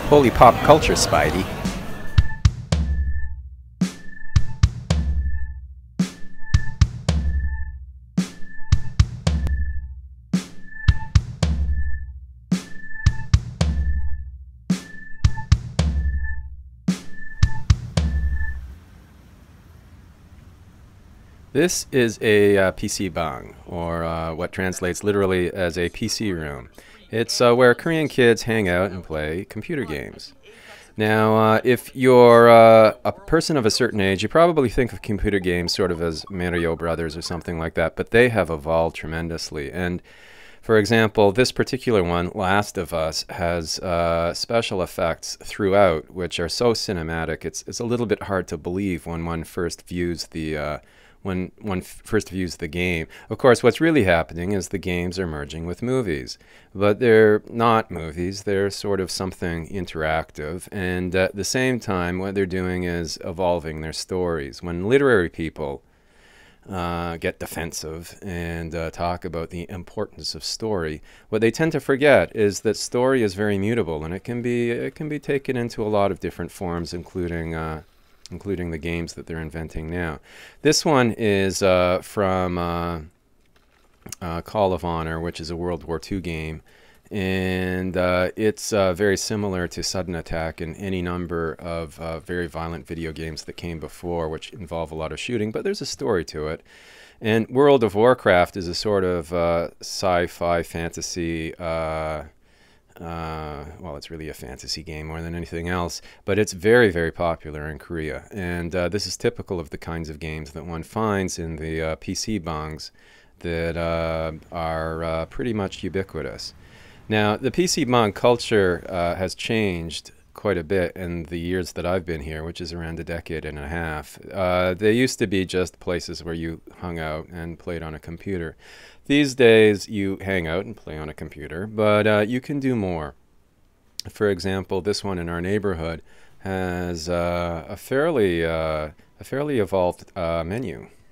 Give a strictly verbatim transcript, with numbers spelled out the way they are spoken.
Holy pop culture, Spidey. This is a uh, P C bang, or uh, what translates literally as a P C room. It's uh, where Korean kids hang out and play computer games. Now, uh, if you're uh, a person of a certain age, you probably think of computer games sort of as Mario Brothers or something like that, but they have evolved tremendously. And for example, this particular one, Last of Us, has uh, special effects throughout, which are so cinematic. It's, it's a little bit hard to believe when one first views the uh, when one f first views the game. Of course, what's really happening is the games are merging with movies. But they're not movies. They're sort of something interactive. And at the same time, what they're doing is evolving their stories. When literary people uh, get defensive and uh, talk about the importance of story, what they tend to forget is that story is very mutable, and it can be, it can be taken into a lot of different forms, including uh, including the games that they're inventing now. This one is uh, from uh, uh, Call of Honor, which is a World War Two game, and uh, it's uh, very similar to Sudden Attack and any number of uh, very violent video games that came before, which involve a lot of shooting, but there's a story to it. And World of Warcraft is a sort of uh, sci-fi fantasy uh, Uh, well, it's really a fantasy game more than anything else, but it's very, very popular in Korea. And uh, this is typical of the kinds of games that one finds in the uh, P C bangs that uh, are uh, pretty much ubiquitous. Now, the P C bang culture uh, has changed quite a bit in the years that I've been here, which is around a decade and a half. Uh, they used to be just places where you hung out and played on a computer. These days, you hang out and play on a computer, but uh, you can do more. For example, this one in our neighborhood has uh, a fairly uh, a fairly evolved uh, menu.